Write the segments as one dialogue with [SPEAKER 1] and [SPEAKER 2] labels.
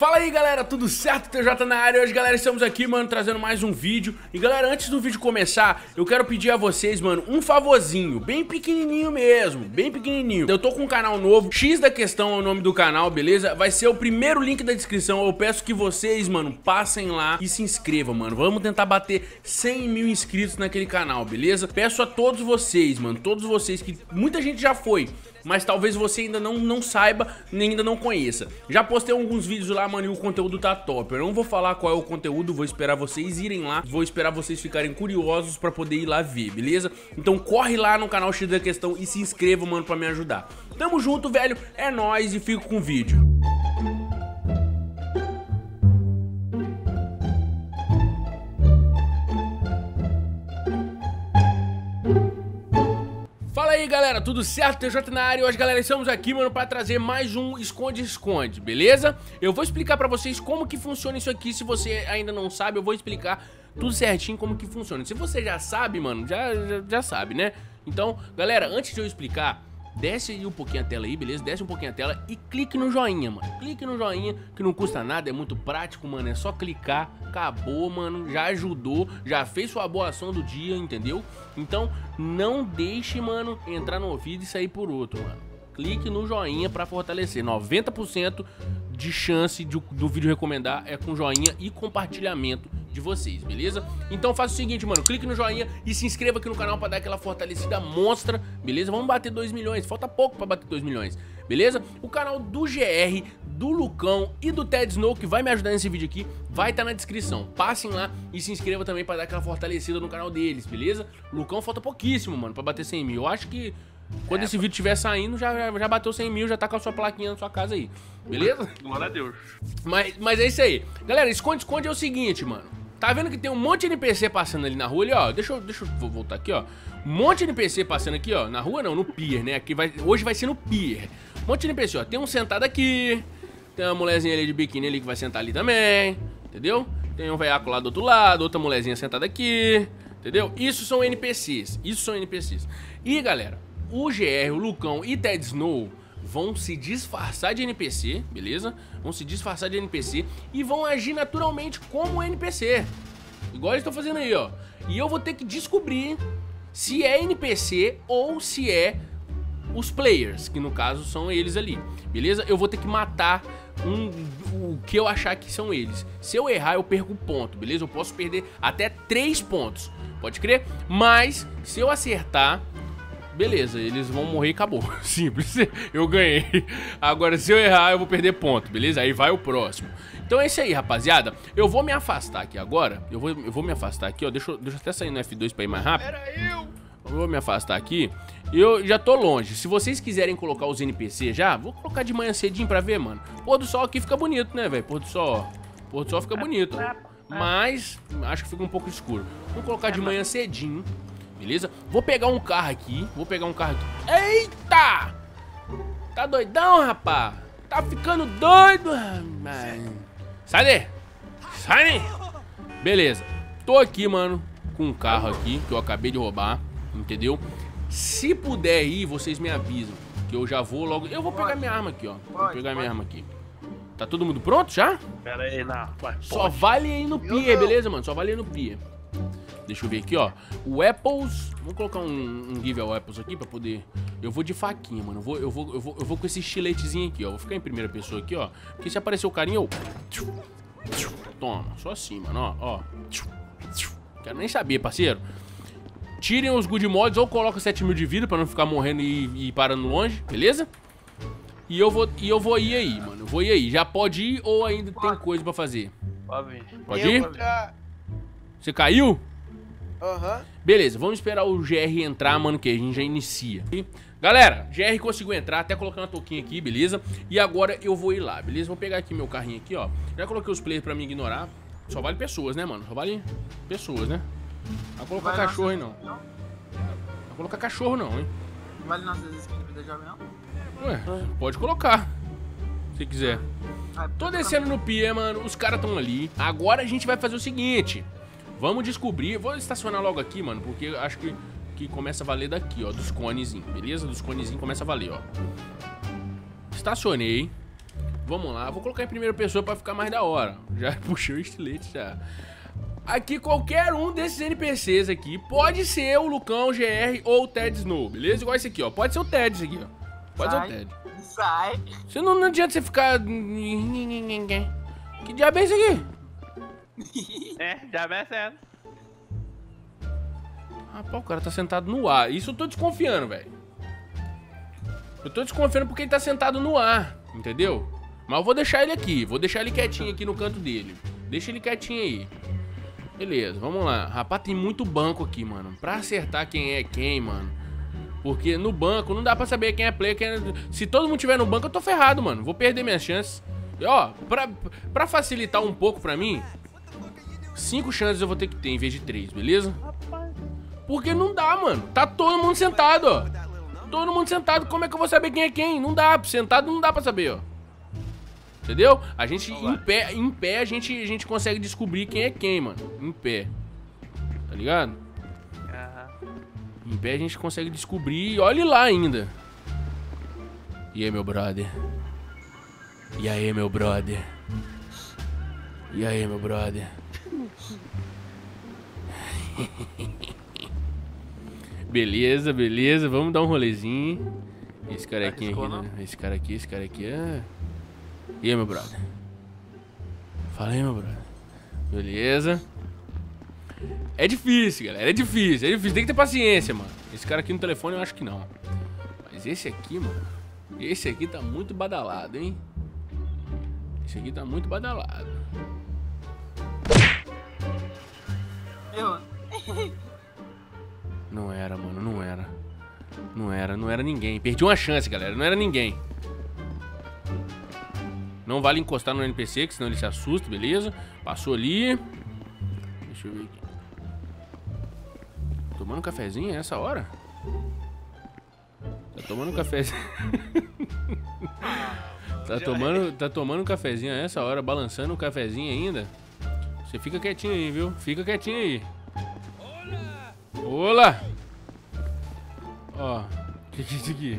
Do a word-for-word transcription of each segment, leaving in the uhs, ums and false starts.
[SPEAKER 1] Fala aí galera, tudo certo? T J na área. Hoje galera, estamos aqui, mano, trazendo mais um vídeo. E galera, antes do vídeo começar, eu quero pedir a vocês, mano, um favorzinho, bem pequenininho mesmo, bem pequenininho. Eu tô com um canal novo, X da Questão é o nome do canal, beleza? Vai ser o primeiro link da descrição. Eu peço que vocês, mano, passem lá e se inscrevam, mano. Vamos tentar bater cem mil inscritos naquele canal, beleza? Peço a todos vocês, mano, todos vocês, que muita gente já foi, mas talvez você ainda não, não saiba, nem ainda não conheça. Já postei alguns vídeos lá, mano, e o conteúdo tá top. Eu não vou falar qual é o conteúdo, vou esperar vocês irem lá. Vou esperar vocês ficarem curiosos pra poder ir lá ver, beleza? Então corre lá no canal X da Questão e se inscreva, mano, pra me ajudar. Tamo junto, velho, é nóis e fico com o vídeo. Fala aí galera, tudo certo? T J na área. Hoje galera, estamos aqui, mano, pra trazer mais um esconde-esconde, beleza? Eu vou explicar pra vocês como que funciona isso aqui. Se você ainda não sabe, eu vou explicar tudo certinho como que funciona. Se você já sabe, mano, já, já, já sabe, né? Então, galera, antes de eu explicar, desce aí um pouquinho a tela aí, beleza? Desce um pouquinho a tela e clique no joinha, mano. Clique no joinha, que não custa nada, é muito prático, mano. É só clicar, acabou, mano. Já ajudou, já fez sua boa ação do dia, entendeu? Então, não deixe, mano, entrar no ouvido e sair por outro, mano. Clique no joinha pra fortalecer. noventa por cento de chance de, do vídeo recomendar é com joinha e compartilhamento de vocês, beleza? Então faça o seguinte, mano, clique no joinha e se inscreva aqui no canal pra dar aquela fortalecida monstra, beleza? Vamos bater dois milhões, falta pouco pra bater dois milhões, beleza? O canal do G R, do Lucão e do Ted Snow, que vai me ajudar nesse vídeo aqui, vai estar na descrição. Passem lá e se inscreva também pra dar aquela fortalecida no canal deles, beleza? Lucão falta pouquíssimo, mano, pra bater cem mil. Eu acho que quando é, esse vídeo estiver saindo, já, já bateu cem mil, já tá com a sua plaquinha na sua casa aí, beleza?
[SPEAKER 2] Glória a Deus.
[SPEAKER 1] Mas, mas é isso aí. Galera, esconde-esconde é o seguinte, mano. Tá vendo que tem um monte de N P C passando ali na rua, ali, ó. Deixa eu, deixa eu vou voltar aqui, ó. Um monte de N P C passando aqui, ó. Na rua não, no pier, né? Aqui vai, hoje vai ser no pier. Um monte de N P C, ó. Tem um sentado aqui. Tem uma mulherzinha ali de biquíni ali que vai sentar ali também. Entendeu? Tem um veiaco lá do outro lado. Outra mulherzinha sentada aqui. Entendeu? Isso são N P Cs. Isso são N P Cs. E, galera, o G R, o Lucão e Ted Snow vão se disfarçar de N P C, beleza? Vão se disfarçar de N P C e vão agir naturalmente como N P C, igual eles estão fazendo aí, ó. E eu vou ter que descobrir se é N P C ou se é os players, que no caso são eles ali, beleza? Eu vou ter que matar um, o que eu achar que são eles. Se eu errar, eu perco ponto, beleza? Eu posso perder até três pontos, pode crer? Mas se eu acertar, beleza, eles vão morrer e acabou. Simples, eu ganhei. Agora se eu errar eu vou perder ponto, beleza? Aí vai o próximo. Então é isso aí, rapaziada. Eu vou me afastar aqui agora. Eu vou, eu vou me afastar aqui, ó. Deixa, eu, deixa eu até sair no F dois pra ir mais rápido.
[SPEAKER 2] Era eu.
[SPEAKER 1] Eu vou me afastar aqui. Eu já tô longe. Se vocês quiserem colocar os N P C já, vou colocar de manhã cedinho pra ver, mano. Pôr do sol aqui fica bonito, né, velho? Pôr do sol, ó. Pôr do sol fica bonito, ó. Mas acho que fica um pouco escuro. Vou colocar de manhã cedinho, beleza? Vou pegar um carro aqui. Vou pegar um carro aqui. Eita! Tá doidão, rapá? Tá ficando doido, rapaz. Sai daí! Sai daí! Beleza. Tô aqui, mano, com um carro aqui que eu acabei de roubar, entendeu? Se puder ir, vocês me avisam, que eu já vou logo. Eu vou pegar minha arma aqui, ó. Vou pegar minha arma aqui. Tá todo mundo pronto já?
[SPEAKER 2] Pera aí, não. Vai,
[SPEAKER 1] Só vale aí no pier, beleza, mano? Só vale aí no pier. Deixa eu ver aqui, ó. O Apples. Vamos colocar um, um give ao Apples aqui pra poder. Eu vou de faquinha, mano. Eu vou, eu vou, eu vou, eu vou com esse estiletezinho aqui, ó. Vou ficar em primeira pessoa aqui, ó. Porque se aparecer o carinha, eu. Toma, só assim, mano, ó. ó. Quero nem saber, parceiro. Tirem os good mods ou coloca sete mil de vida pra não ficar morrendo e, e parando longe, beleza? E eu vou, e eu vou ir aí, mano. Eu vou ir aí. Já pode ir ou ainda tem coisa pra fazer?
[SPEAKER 2] Pode ir.
[SPEAKER 1] Pode ir? Você caiu?
[SPEAKER 3] Aham. Uhum.
[SPEAKER 1] Beleza, vamos esperar o G R entrar, mano, que a gente já inicia. Galera, G R conseguiu entrar, até colocar uma touquinha aqui, beleza? E agora eu vou ir lá, beleza? Vou pegar aqui meu carrinho aqui, ó. Já coloquei os players pra me ignorar. Só vale pessoas, né, mano? Só vale pessoas, né? Não vai colocar
[SPEAKER 3] Vai
[SPEAKER 1] cachorro aí,
[SPEAKER 3] não.
[SPEAKER 1] não. Não vai colocar cachorro, não, hein?
[SPEAKER 3] Não vale nossas skins de vida jovem, não?
[SPEAKER 1] Ué, pode colocar, se quiser.
[SPEAKER 3] Ah,
[SPEAKER 1] Tô descendo no pier, mano. Os caras estão ali. Agora a gente vai fazer o seguinte. Vamos descobrir. Vou estacionar logo aqui, mano, porque acho que, que começa a valer daqui, ó. Dos conezinhos, beleza? Dos conezinhos começa a valer, ó. Estacionei. Vamos lá, vou colocar em primeira pessoa pra ficar mais da hora. Já puxei o estilete já. Aqui qualquer um desses N P Cs aqui pode ser o Lucão, o G R ou o Ted Snow, beleza? Igual esse aqui, ó. Pode ser o Ted esse aqui, ó. Pode
[SPEAKER 3] Sai.
[SPEAKER 1] ser o Ted.
[SPEAKER 3] Sai.
[SPEAKER 1] Você não, não adianta você ficar... Que diabo é esse aqui?
[SPEAKER 2] É, já vai sendo.
[SPEAKER 1] Rapaz, o cara tá sentado no ar. Isso eu tô desconfiando, velho. Eu tô desconfiando porque ele tá sentado no ar, entendeu? Mas eu vou deixar ele aqui. Vou deixar ele quietinho aqui no canto dele. Deixa ele quietinho aí. Beleza, vamos lá. Rapaz, tem muito banco aqui, mano. Pra acertar quem é quem, mano. Porque no banco não dá pra saber quem é player, quem é... Se todo mundo tiver no banco, eu tô ferrado, mano. Vou perder minhas chances. E, ó, pra, pra facilitar um pouco pra mim, cinco chances eu vou ter que ter em vez de três, beleza? Porque não dá, mano. Tá todo mundo sentado, ó. Todo mundo sentado. Como é que eu vou saber quem é quem? Não dá. Sentado não dá pra saber, ó. Entendeu? A gente, em pé, em pé a, gente, a gente consegue descobrir quem é quem, mano. Em pé. Tá ligado? Em pé a gente consegue descobrir. E olhe lá ainda. E aí, meu brother? E aí, meu brother? E aí, meu brother? Beleza, beleza. Vamos dar um rolezinho. Esse cara aqui, aqui né? Esse cara aqui, esse cara aqui é... E aí, meu brother? Fala aí, meu brother. Beleza. É difícil, galera. É difícil, é difícil. Tem que ter paciência, mano. Esse cara aqui no telefone eu acho que não. Mas esse aqui, mano. Esse aqui tá muito badalado, hein? Esse aqui tá muito badalado.
[SPEAKER 3] Eu...
[SPEAKER 1] Não era, mano. Não era. Não era, não era ninguém. Perdi uma chance, galera. Não era ninguém. Não vale encostar no N P C, que senão ele se assusta, beleza? Passou ali. Deixa eu ver aqui. Tomando um cafezinho essa hora? Tá tomando um cafezinho. tá, tomando, tá tomando um cafezinho a essa hora, balançando um cafezinho ainda. Você fica quietinho aí, viu? Fica quietinho aí. Olá! Ó, o que, que é isso aqui?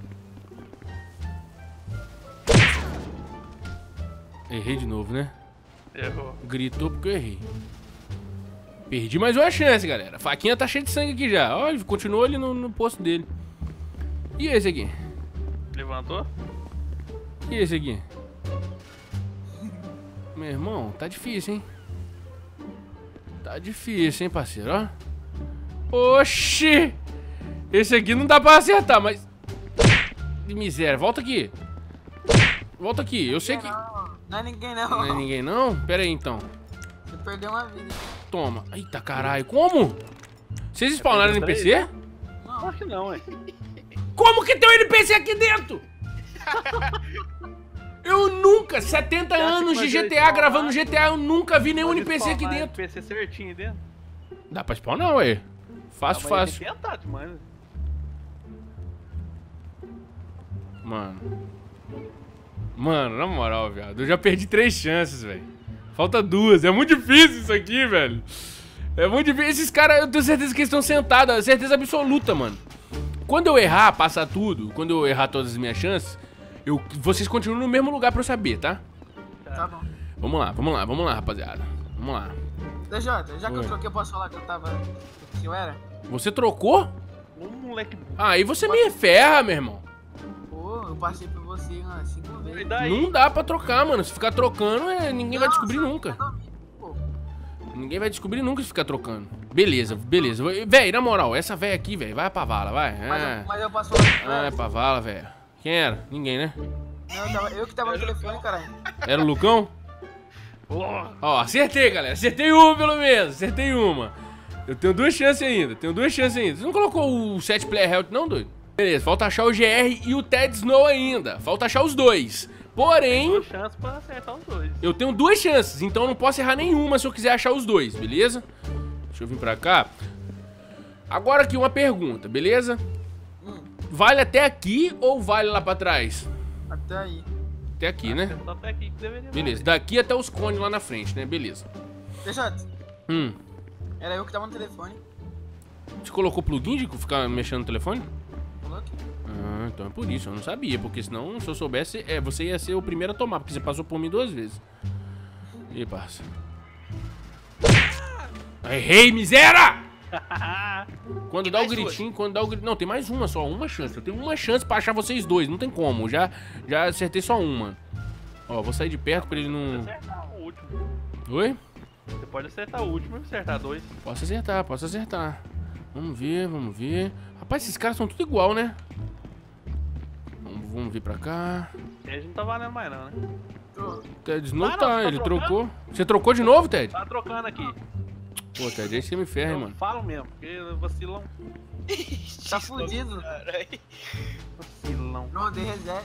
[SPEAKER 1] Errei de novo, né?
[SPEAKER 2] Errou.
[SPEAKER 1] Gritou porque eu errei. Perdi mais uma chance, galera. A faquinha tá cheia de sangue aqui já. Olha, continuou ali no, no posto dele. E esse aqui?
[SPEAKER 2] Levantou?
[SPEAKER 1] E esse aqui? Meu irmão, tá difícil, hein? Tá difícil, hein, parceiro, ó. Oxi! Esse aqui não dá pra acertar, mas... Que miséria, volta aqui. Volta aqui, eu sei que...
[SPEAKER 3] Não, não é ninguém não.
[SPEAKER 1] Não é ninguém não? Pera aí, então.
[SPEAKER 3] Você perdeu uma vida.
[SPEAKER 1] Toma. Eita, caralho, como? Vocês spawnaram N P C?
[SPEAKER 2] Não, acho que não, ué.
[SPEAKER 1] Como que tem um N P C aqui dentro? Eu nunca, setenta anos de G T A gravando G T A, eu nunca vi nenhum N P C aqui dentro.
[SPEAKER 2] N P C certinho dentro.
[SPEAKER 1] Dá pra spawnar, ué. Fácil,
[SPEAKER 2] Ah,
[SPEAKER 1] fácil.
[SPEAKER 2] tem que tentar, mano.
[SPEAKER 1] Mano. Mano, na moral, viado. Eu já perdi três chances, velho. Falta duas. É muito difícil isso aqui, velho. É muito difícil. Esses caras, eu tenho certeza que eles estão sentados. Certeza absoluta, mano. Quando eu errar, passar tudo, quando eu errar todas as minhas chances, eu, vocês continuam no mesmo lugar pra eu saber, tá?
[SPEAKER 3] Tá bom.
[SPEAKER 1] Vamos lá, vamos lá, vamos lá, rapaziada. Vamos lá.
[SPEAKER 3] D J, já que
[SPEAKER 1] Oi.
[SPEAKER 3] eu troquei, eu posso falar que eu tava... que eu era?
[SPEAKER 1] Você trocou?
[SPEAKER 2] Um moleque...
[SPEAKER 1] Ah, aí você me ferra, meu irmão.
[SPEAKER 3] Pô, eu passei por você umas cinco
[SPEAKER 2] E
[SPEAKER 3] vezes.
[SPEAKER 2] daí?
[SPEAKER 1] Não dá pra trocar, mano. Se ficar trocando, é, ninguém vai
[SPEAKER 3] Não,
[SPEAKER 1] descobrir
[SPEAKER 3] só
[SPEAKER 1] nunca.
[SPEAKER 3] fica dormindo, pô.
[SPEAKER 1] Ninguém vai descobrir nunca se ficar trocando. Beleza, beleza. Véi, na moral, essa véia aqui, velho, vai pra vala, vai.
[SPEAKER 3] Mas,
[SPEAKER 1] Ah,
[SPEAKER 3] eu, mas eu posso falar que eu
[SPEAKER 1] ah,
[SPEAKER 3] era?
[SPEAKER 1] é pra vala, velho. Quem era? Ninguém, né?
[SPEAKER 3] Não, eu, tava, eu que tava no telefone, caralho.
[SPEAKER 1] Era o Lucão?
[SPEAKER 2] Porra.
[SPEAKER 1] Ó, acertei, galera. Acertei uma, pelo menos. Acertei uma. Eu tenho duas chances ainda. Tenho duas chances ainda. Você não colocou o set player health, não, doido? Beleza, falta achar o G R e o Ted Snow ainda. Falta achar os dois. Porém,
[SPEAKER 2] Tem chance pra acertar os dois.
[SPEAKER 1] eu tenho duas chances, então eu não posso errar nenhuma se eu quiser achar os dois, beleza? Deixa eu vir pra cá. Agora aqui uma pergunta, beleza?
[SPEAKER 3] Hum,
[SPEAKER 1] Vale até aqui ou vale lá pra trás?
[SPEAKER 3] até aí.
[SPEAKER 1] Até aqui, né?
[SPEAKER 2] Só até aqui que deveria
[SPEAKER 1] Beleza, daqui até os cones lá na frente, né? Beleza.
[SPEAKER 3] D J,
[SPEAKER 1] Hum,
[SPEAKER 3] era eu que tava no telefone.
[SPEAKER 1] você colocou plugin de ficar mexendo no telefone?
[SPEAKER 3] Coloquei.
[SPEAKER 1] Ah, Ah, então é por isso, eu não sabia, porque senão, se eu soubesse, é, você ia ser o primeiro a tomar, porque você passou por mim duas vezes. Ih, parça. Errei, miséria! Quando dá o gritinho, quando dá o gritinho... Não, tem mais uma só, uma chance. Eu tenho uma chance pra achar vocês dois, não tem como. Já, já acertei só uma. Ó, vou sair de perto pra ele não...
[SPEAKER 2] Pode acertar o último.
[SPEAKER 1] Oi?
[SPEAKER 2] Você pode acertar o último e acertar dois.
[SPEAKER 1] Posso acertar, posso acertar. Vamos ver, vamos ver. Rapaz, esses caras são tudo igual, né? Vamos, vamos vir pra cá.
[SPEAKER 2] Ted não tá valendo mais não, né?
[SPEAKER 3] Tô.
[SPEAKER 1] Ted não
[SPEAKER 2] Ah, não,
[SPEAKER 1] tá,
[SPEAKER 2] tá
[SPEAKER 1] ele
[SPEAKER 2] trocando?
[SPEAKER 1] trocou. Você trocou de novo, Ted?
[SPEAKER 2] Tá trocando aqui.
[SPEAKER 1] Pô, Ted, aí você me ferra, hein,
[SPEAKER 2] Eu
[SPEAKER 1] mano.
[SPEAKER 2] falo mesmo, porque vacilão.
[SPEAKER 3] Tá fudido.
[SPEAKER 2] Vacilão.
[SPEAKER 3] Não, dei reset.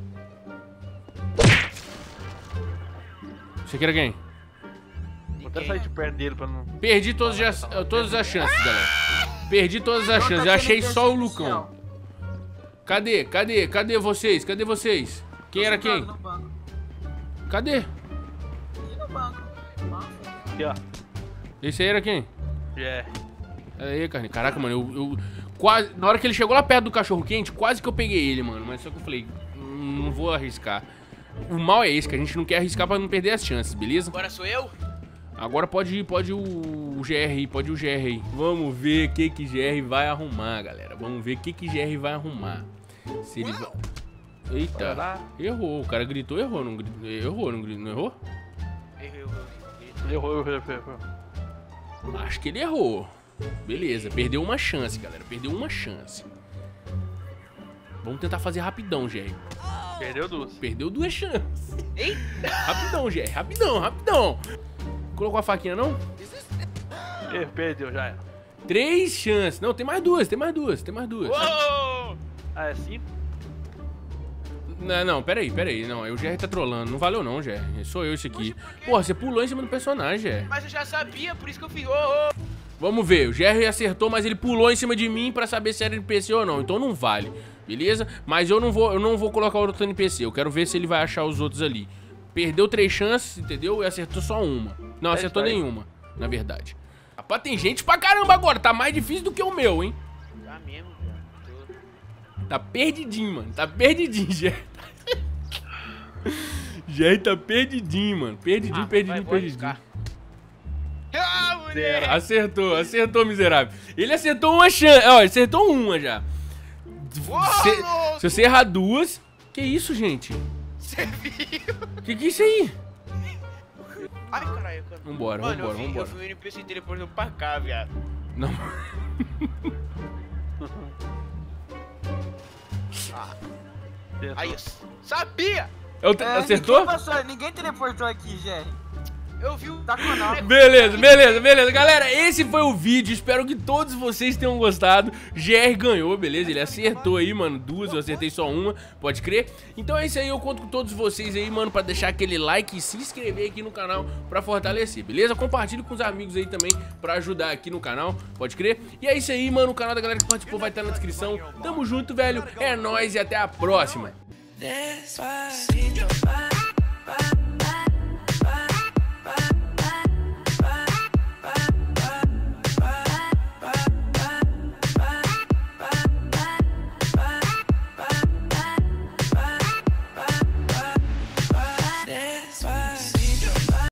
[SPEAKER 1] Você quer quem?
[SPEAKER 2] Vou até sair de perto dele pra não...
[SPEAKER 1] Perdi todas as, todas as chances, galera. Perdi todas as chances. Eu achei só o Lucão. Cadê? Cadê? Cadê vocês? Cadê vocês? Quem era quem?
[SPEAKER 3] No banco.
[SPEAKER 1] Cadê?
[SPEAKER 3] Aqui no banco. Nossa.
[SPEAKER 2] Aqui, ó.
[SPEAKER 1] Esse aí era quem?
[SPEAKER 2] É.
[SPEAKER 1] Aí, carne. Caraca, mano, eu, eu quase... Na hora que ele chegou lá perto do cachorro quente, quase que eu peguei ele, mano. Mas só que eu falei, "Hum, não vou arriscar." O mal é esse, que a gente não quer arriscar pra não perder as chances, beleza?
[SPEAKER 4] Agora sou eu?
[SPEAKER 1] Agora pode ir, pode ir o, o G R aí, pode ir o G R aí. Vamos ver o que que G R vai arrumar, galera. Vamos ver o que que G R vai arrumar. Se ele vai...
[SPEAKER 2] Bora
[SPEAKER 1] Eita,
[SPEAKER 2] lá.
[SPEAKER 1] errou. O cara gritou, errou, não gritou, errou, não gritou, não errou?
[SPEAKER 4] Errou, errou,
[SPEAKER 2] Errou, errou, errou, errou.
[SPEAKER 1] Acho que ele errou. Beleza, perdeu uma chance, galera. Perdeu uma chance. Vamos tentar fazer rapidão, G R.
[SPEAKER 2] Perdeu duas.
[SPEAKER 1] Perdeu duas chances.
[SPEAKER 4] Eita!
[SPEAKER 1] Rapidão, G R, rapidão, rapidão. Colocou a faquinha, não?
[SPEAKER 2] Ih, perdeu, já era.
[SPEAKER 1] Três chances. Não, tem mais duas, tem mais duas, tem mais duas.
[SPEAKER 4] Uou!
[SPEAKER 2] Ah, é cinco?
[SPEAKER 1] Não, não, peraí, peraí. Não, o G R tá trolando. Não valeu não, G R. Sou eu esse aqui. Porra, você pulou em cima do personagem, G R.
[SPEAKER 4] Mas eu já sabia, por isso que eu fiz. Ô, ô!
[SPEAKER 1] Vamos ver, o G R acertou, mas ele pulou em cima de mim pra saber se era N P C ou não. Então não vale, beleza? Mas eu não vou, eu não vou colocar outro N P C. Eu quero ver se ele vai achar os outros ali. Perdeu três chances, entendeu? E acertou só uma. Não,
[SPEAKER 2] É
[SPEAKER 1] acertou
[SPEAKER 2] isso aí.
[SPEAKER 1] nenhuma, na verdade. Rapaz, tem gente pra caramba agora. Tá mais difícil do que o meu, hein?
[SPEAKER 4] Tá mesmo, cara. Tô-
[SPEAKER 1] Tá perdidinho, mano. Tá perdidinho, G R. G R tá perdidinho, mano. Perdidinho,
[SPEAKER 4] Ah, vai,
[SPEAKER 1] perdidinho,
[SPEAKER 4] vou
[SPEAKER 1] perdidinho.
[SPEAKER 4] arriscar. Ah, moleque!
[SPEAKER 1] Acertou, acertou, miserável. Ele acertou uma chance. Ó, ele acertou uma já.
[SPEAKER 4] Uou,
[SPEAKER 1] Se,
[SPEAKER 4] louco!
[SPEAKER 1] se você errar duas... Que isso, gente?
[SPEAKER 4] Você viu?
[SPEAKER 1] Que que é isso aí?
[SPEAKER 4] Ai, caralho. cara.
[SPEAKER 1] Vambora,
[SPEAKER 4] Mano,
[SPEAKER 1] vambora,
[SPEAKER 4] eu vi,
[SPEAKER 1] vambora.
[SPEAKER 4] eu vi o N P C teleportando pra cá, viado.
[SPEAKER 1] Não.
[SPEAKER 4] Aí, eu s- sabia!
[SPEAKER 1] Eu te-
[SPEAKER 3] É,
[SPEAKER 1] acertou?
[SPEAKER 3] Ninguém, passou, ninguém teleportou aqui, G R.
[SPEAKER 4] Eu vi o...
[SPEAKER 3] Tá com nada.
[SPEAKER 1] Beleza, beleza, beleza. Galera, esse foi o vídeo. Espero que todos vocês tenham gostado. G R ganhou, beleza? Ele acertou aí, mano, duas. Eu acertei só uma, pode crer. Então é isso aí, eu conto com todos vocês aí, mano, pra deixar aquele like e se inscrever aqui no canal pra fortalecer, beleza? Compartilhe com os amigos aí também pra ajudar aqui no canal, pode crer? E é isso aí, mano, o canal da galera que participou vai estar na descrição. Tamo junto, velho. É nóis e até a próxima.
[SPEAKER 5] Despacito,